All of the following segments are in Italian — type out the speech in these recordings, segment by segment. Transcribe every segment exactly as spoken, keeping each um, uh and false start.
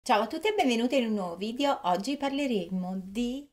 Ciao a tutti e benvenuti in un nuovo video. Oggi parleremo di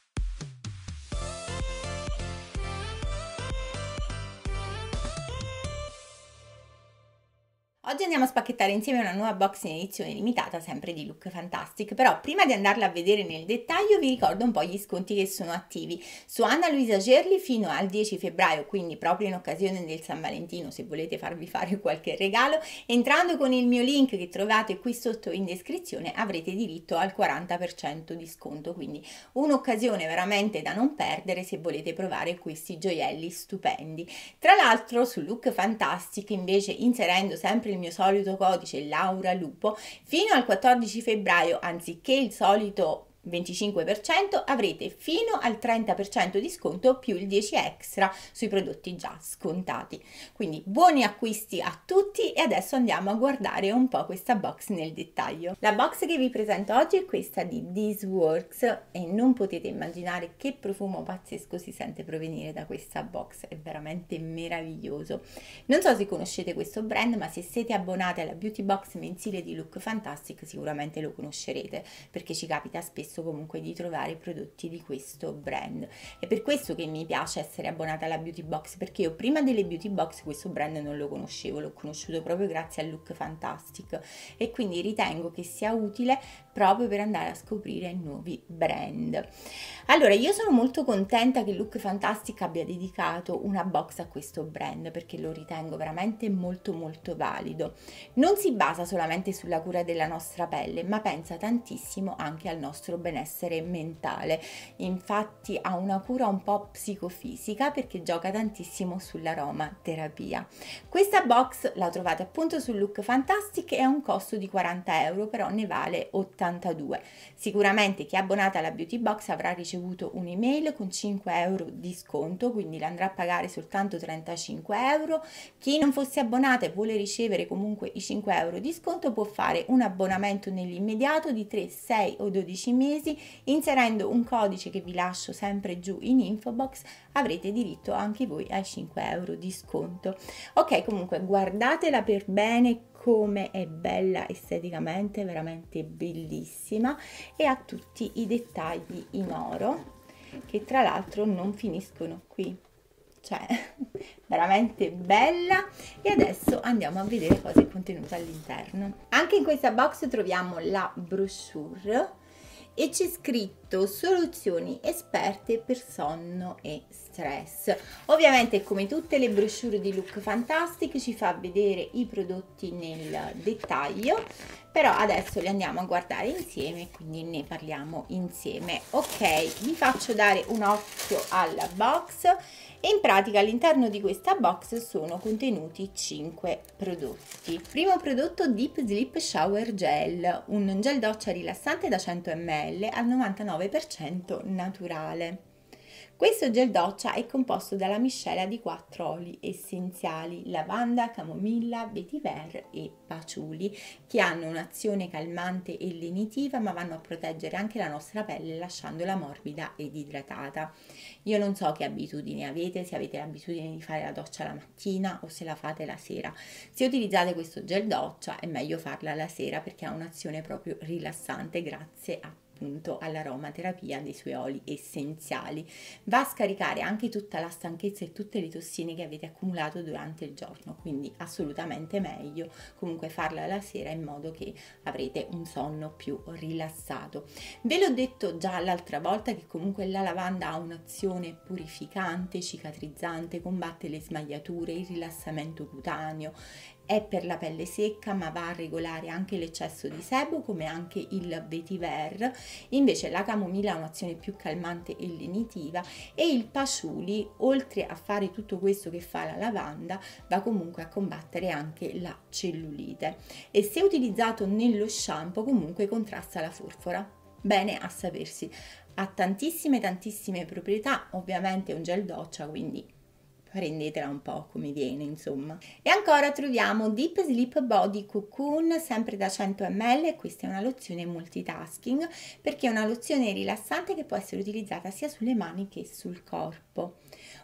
Oggi andiamo a spacchettare insieme una nuova box in edizione limitata, sempre di Look Fantastic, però prima di andarla a vedere nel dettaglio vi ricordo un po' gli sconti che sono attivi su Anna Luisa Gerli fino al dieci febbraio, quindi proprio in occasione del San Valentino, se volete farvi fare qualche regalo, entrando con il mio link che trovate qui sotto in descrizione avrete diritto al quaranta per cento di sconto, quindi un'occasione veramente da non perdere se volete provare questi gioielli stupendi. Tra l'altro su Look Fantastic, invece, inserendo sempre il mio solito codice Laura Lupo, fino al quattordici febbraio, anziché il solito venticinque per cento, avrete fino al trenta per cento di sconto più il dieci extra sui prodotti già scontati. Quindi buoni acquisti a tutti e adesso andiamo a guardare un po' questa box nel dettaglio. La box che vi presento oggi è questa di This Works e non potete immaginare che profumo pazzesco si sente provenire da questa box, è veramente meraviglioso. Non so se conoscete questo brand, ma se siete abbonati alla beauty box mensile di Look Fantastic sicuramente lo conoscerete, perché ci capita spesso comunque di trovare prodotti di questo brand. È per questo che mi piace essere abbonata alla beauty box, perché io prima delle beauty box questo brand non lo conoscevo, l'ho conosciuto proprio grazie a Look Fantastic e quindi ritengo che sia utile proprio per andare a scoprire nuovi brand. Allora, io sono molto contenta che Look Fantastic abbia dedicato una box a questo brand, perché lo ritengo veramente molto molto valido. Non si basa solamente sulla cura della nostra pelle, ma pensa tantissimo anche al nostro benessere mentale. Infatti ha una cura un po' psicofisica, perché gioca tantissimo sull'aromaterapia. Questa box la trovate appunto su Look Fantastic e ha un costo di quaranta euro, però ne vale ottantadue. Sicuramente chi è abbonata alla beauty box avrà ricevuto un'email con cinque euro di sconto, quindi l'andrà a pagare soltanto trentacinque euro. Chi non fosse abbonata e vuole ricevere comunque i cinque euro di sconto può fare un abbonamento nell'immediato di tre, sei o dodici mesi. Inserendo un codice che vi lascio sempre giù in info box avrete diritto anche voi ai cinque euro di sconto. Ok, comunque guardatela per bene come è bella esteticamente, veramente bellissima, e ha tutti i dettagli in oro che tra l'altro non finiscono qui, cioè veramente bella. E adesso andiamo a vedere cosa è contenuto all'interno. Anche in questa box troviamo la brochure e c'è scritto soluzioni esperte per sonno e stress. Ovviamente, come tutte le brochure di Look Fantastic, ci fa vedere i prodotti nel dettaglio, però adesso li andiamo a guardare insieme, quindi ne parliamo insieme. Ok, vi faccio dare un occhio alla box. E in pratica all'interno di questa box sono contenuti cinque prodotti. Primo prodotto, Deep Sleep Shower Gel, un gel doccia rilassante da cento millilitri al novantanove per cento naturale. Questo gel doccia è composto dalla miscela di quattro oli essenziali: lavanda, camomilla, vetiver e patchouli, che hanno un'azione calmante e lenitiva, ma vanno a proteggere anche la nostra pelle lasciandola morbida ed idratata. Io non so che abitudini avete, se avete l'abitudine di fare la doccia la mattina o se la fate la sera. Se utilizzate questo gel doccia è meglio farla la sera, perché ha un'azione proprio rilassante grazie a all'aromaterapia dei suoi oli essenziali. Va a scaricare anche tutta la stanchezza e tutte le tossine che avete accumulato durante il giorno, quindi assolutamente meglio comunque farla la sera, in modo che avrete un sonno più rilassato. Ve l'ho detto già l'altra volta che comunque la lavanda ha un'azione purificante, cicatrizzante, combatte le smagliature, il rilassamento cutaneo, è per la pelle secca, ma va a regolare anche l'eccesso di sebo, come anche il vetiver. Invece la camomilla ha un'azione più calmante e lenitiva, e il patchouli, oltre a fare tutto questo che fa la lavanda, va comunque a combattere anche la cellulite, e se utilizzato nello shampoo comunque contrasta la forfora. Bene a sapersi. Ha tantissime tantissime proprietà, ovviamente è un gel doccia, quindi prendetela un po' come viene, insomma. E ancora troviamo Deep Sleep Body Cocoon, sempre da cento millilitri. Questa è una lozione multitasking, perché è una lozione rilassante che può essere utilizzata sia sulle mani che sul corpo.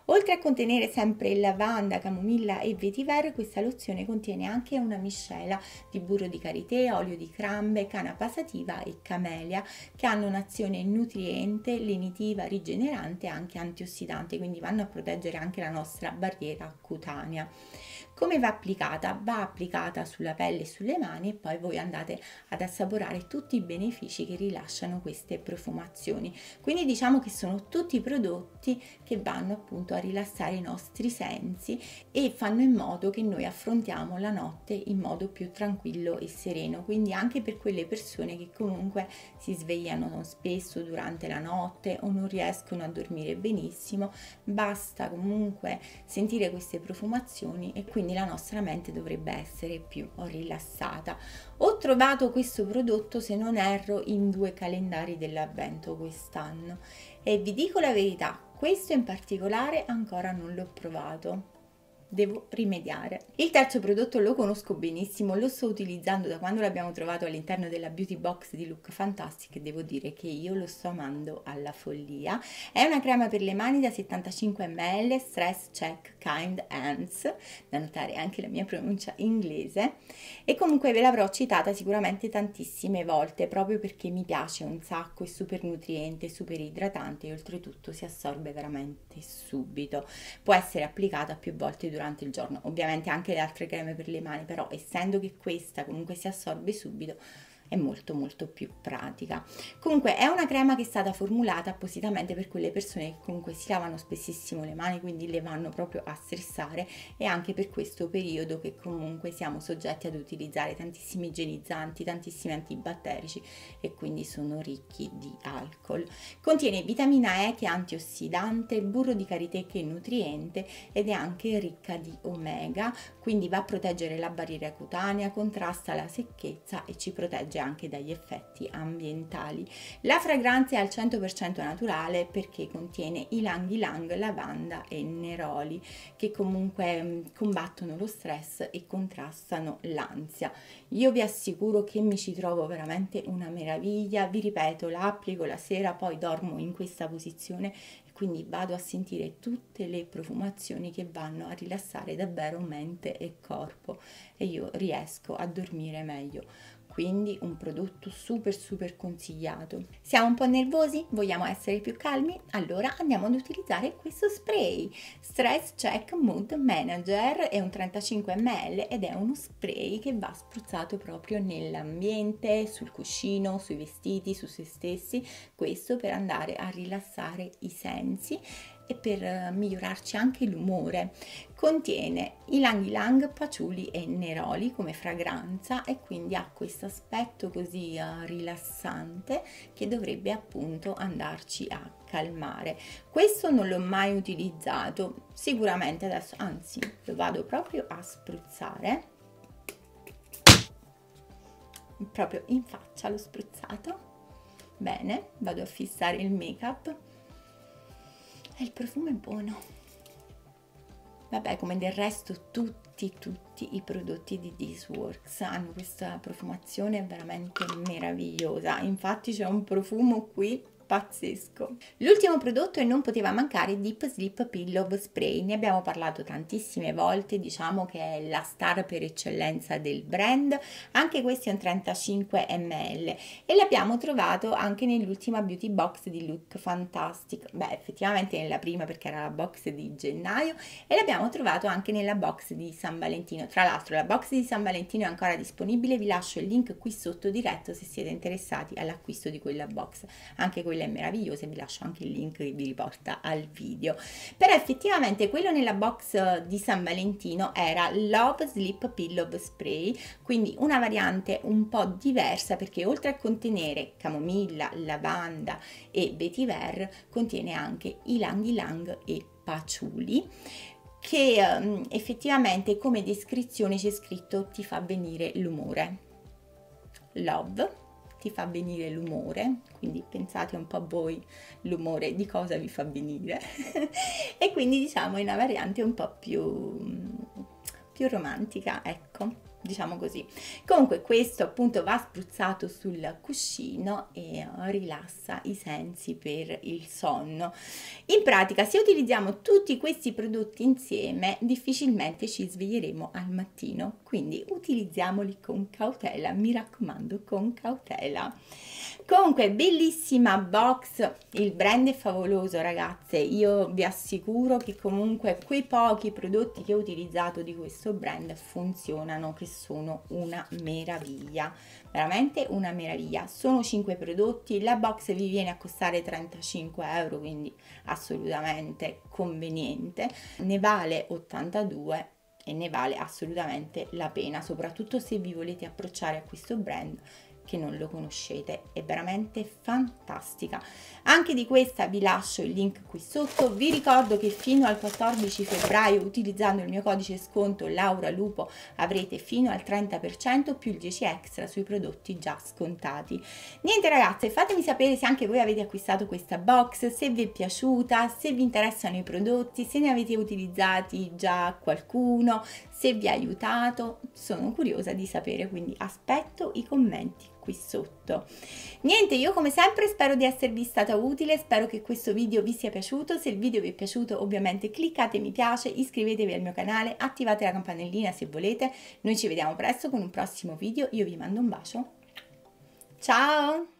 Oltre a contenere sempre lavanda, camomilla e vetiver, questa lozione contiene anche una miscela di burro di karité, olio di crambe, canapa sativa e camelia, che hanno un'azione nutriente, lenitiva, rigenerante e anche antiossidante, quindi vanno a proteggere anche la nostra barriera cutanea. Come va applicata? Va applicata sulla pelle e sulle mani e poi voi andate ad assaporare tutti i benefici che rilasciano queste profumazioni. Quindi diciamo che sono tutti prodotti che vanno appunto a rilassare i nostri sensi e fanno in modo che noi affrontiamo la notte in modo più tranquillo e sereno. Quindi anche per quelle persone che comunque si svegliano spesso durante la notte o non riescono a dormire benissimo, basta comunque sentire queste profumazioni e quindi la nostra mente dovrebbe essere più rilassata. Ho trovato questo prodotto, se non erro, in due calendari dell'avvento quest'anno e vi dico la verità, questo in particolare ancora non l'ho provato. Devo rimediare. Il terzo prodotto lo conosco benissimo, lo sto utilizzando da quando l'abbiamo trovato all'interno della beauty box di Look Fantastic e devo dire che io lo sto amando alla follia. È una crema per le mani da settantacinque millilitri, Stress Check Kind Hands, da notare anche la mia pronuncia inglese, e comunque ve l'avrò citata sicuramente tantissime volte proprio perché mi piace un sacco, è super nutriente, super idratante e oltretutto si assorbe veramente subito. Può essere applicata più volte durante durante il giorno, ovviamente anche le altre creme per le mani, però essendo che questa comunque si assorbe subito è molto molto più pratica. Comunque è una crema che è stata formulata appositamente per quelle persone che comunque si lavano spessissimo le mani, quindi le vanno proprio a stressare, e anche per questo periodo che comunque siamo soggetti ad utilizzare tantissimi igienizzanti, tantissimi antibatterici e quindi sono ricchi di alcol. Contiene vitamina E che è antiossidante, burro di karité che è nutriente ed è anche ricca di omega, quindi va a proteggere la barriera cutanea, contrasta la secchezza e ci protegge anche dagli effetti ambientali. La fragranza è al cento per cento naturale perché contiene ylang ylang, lavanda e neroli che comunque mh, combattono lo stress e contrastano l'ansia. Io vi assicuro che mi ci trovo veramente una meraviglia, vi ripeto, la applico la sera, poi dormo in questa posizione e quindi vado a sentire tutte le profumazioni che vanno a rilassare davvero mente e corpo e io riesco a dormire meglio. Quindi un prodotto super super consigliato. Siamo un po' nervosi? Vogliamo essere più calmi? Allora andiamo ad utilizzare questo spray. Stress Check Mood Manager, è un trentacinque millilitri ed è uno spray che va spruzzato proprio nell'ambiente, sul cuscino, sui vestiti, su se stessi, questo per andare a rilassare i sensi e per migliorarci anche l'umore. Contiene ylang ylang, patchouli e neroli come fragranza e quindi ha questo aspetto così uh, rilassante che dovrebbe appunto andarci a calmare. Questo non l'ho mai utilizzato, sicuramente adesso, anzi lo vado proprio a spruzzare, proprio in faccia l'ho spruzzato. Bene, vado a fissare il make up. Il profumo è buono. Vabbè, come del resto tutti, tutti i prodotti di This Works hanno questa profumazione veramente meravigliosa. Infatti c'è un profumo qui pazzesco. L'ultimo prodotto e non poteva mancare Deep Sleep Pillow Spray. Ne abbiamo parlato tantissime volte, diciamo che è la star per eccellenza del brand. Anche questo è un trentacinque millilitri e l'abbiamo trovato anche nell'ultima beauty box di Look Fantastic. Beh, effettivamente nella prima perché era la box di gennaio, e l'abbiamo trovato anche nella box di San Valentino. Tra l'altro la box di San Valentino è ancora disponibile, vi lascio il link qui sotto diretto se siete interessati all'acquisto di quella box. Anche quella è meravigliosa e vi lascio anche il link che vi riporta al video. Però effettivamente quello nella box di San Valentino era Love Sleep Pillow Spray, quindi una variante un po' diversa perché oltre a contenere camomilla, lavanda e vetiver contiene anche ylang ylang e patchouli, che um, effettivamente come descrizione c'è scritto ti fa venire l'umore. Love ti fa venire l'umore, quindi pensate un po' a voi l'umore di cosa vi fa venire e quindi diciamo è una variante un po' più, più romantica, ecco. diciamo così. Comunque questo appunto va spruzzato sul cuscino e rilassa i sensi per il sonno. In pratica, se utilizziamo tutti questi prodotti insieme, difficilmente ci sveglieremo al mattino, quindi utilizziamoli con cautela, mi raccomando, con cautela. Comunque bellissima box, il brand è favoloso ragazze, io vi assicuro che comunque quei pochi prodotti che ho utilizzato di questo brand funzionano, che sono una meraviglia, veramente una meraviglia. Sono cinque prodotti, la box vi viene a costare trentacinque euro, quindi assolutamente conveniente, ne vale ottantadue e ne vale assolutamente la pena, soprattutto se vi volete approcciare a questo brand che non lo conoscete, è veramente fantastica. Anche di questa vi lascio il link qui sotto. Vi ricordo che fino al quattordici febbraio, utilizzando il mio codice sconto Laura Lupo, avrete fino al trenta per cento più il dieci extra sui prodotti già scontati. Niente ragazze, fatemi sapere se anche voi avete acquistato questa box, se vi è piaciuta, se vi interessano i prodotti, se ne avete utilizzati già qualcuno, se vi ha aiutato. Sono curiosa di sapere, quindi aspetto i commenti qui sotto. Niente, io come sempre spero di esservi stata utile, spero che questo video vi sia piaciuto. Se il video vi è piaciuto, ovviamente cliccate mi piace, iscrivetevi al mio canale, attivate la campanellina se volete. Noi ci vediamo presto con un prossimo video, io vi mando un bacio, ciao!